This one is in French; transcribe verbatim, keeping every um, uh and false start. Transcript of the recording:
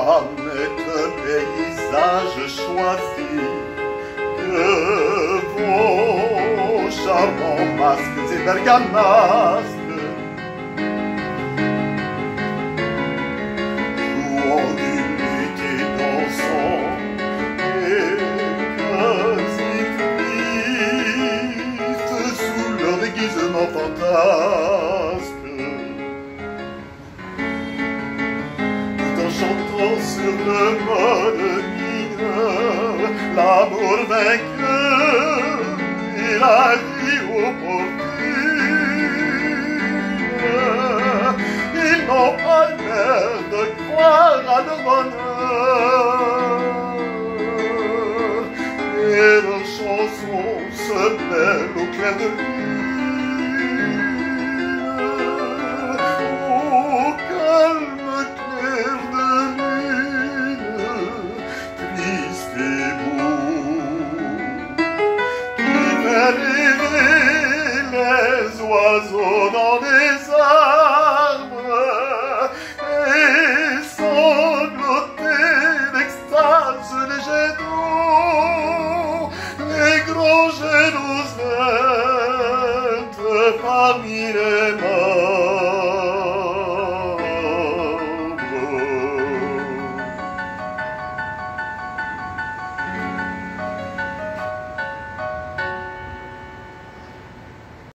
planète, paysage choisi, que vos charmants masques et bergamasques jouant du luth et dansant et quasi tristes sous leur déguisement fantasque. Chantant sur le mode mineur l'amour vainqueur et la vie opportune, ils n'ont pas l'air de croire à leur bonheur, et leurs chansons se mêlent au clair de lune. Au calme clair de lune, triste et beau, qui fait rêver les oiseaux dans les arbres et sangloter d'extase les jets d'eau, les grands jets d'eau parmi les